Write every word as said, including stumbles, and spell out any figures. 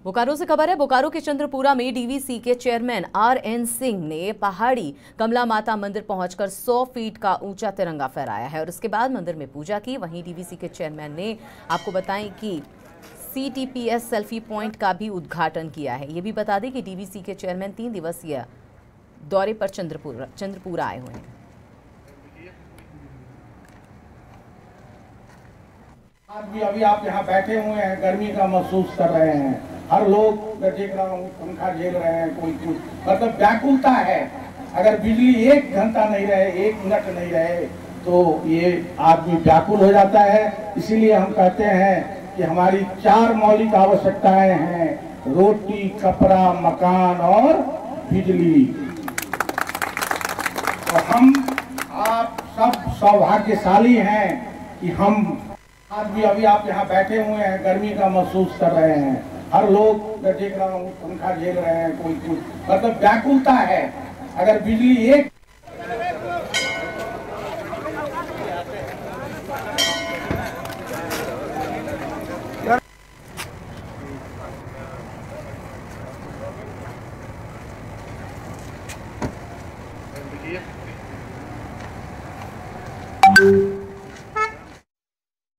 बोकारो से खबर है। बोकारो के चंद्रपुरा में डीवीसी के चेयरमैन आर एन सिंह ने पहाड़ी कमला माता मंदिर पहुंचकर सौ फीट का ऊंचा तिरंगा फहराया है और उसके बाद मंदिर में पूजा की। वहीं डीवीसी के चेयरमैन ने आपको बताएं कि सीटीपीएस सेल्फी पॉइंट का भी उद्घाटन किया है। ये भी बता दें कि डीवीसी के चेयरमैन तीन दिवसीय दौरे पर चंद्रपुरा चंद्रपुरा आए हुए हैं। आज भी अभी आप यहाँ बैठे हुए हैं, गर्मी का महसूस कर रहे हैं। हर लोग मैं देख रहा हूँ पंखा झेल रहे हैं, कोई कुछ मतलब व्याकुलता है। अगर बिजली एक घंटा नहीं रहे, एक मिनट नहीं रहे तो ये आदमी व्याकुल हो जाता है। इसीलिए हम कहते हैं कि हमारी चार मौलिक आवश्यकताएं हैं: रोटी, कपड़ा, मकान और बिजली। और हम आप सब सौभाग्यशाली हैं कि हम आज भी अभी आप यहाँ बैठे हुए हैं, गर्मी का महसूस कर रहे हैं। हर लोग मैं देख रहा हूँ पंखा झेल रहे हैं, कोई कुछ मतलब व्याकुलता है। अगर बिजली एक Yeah.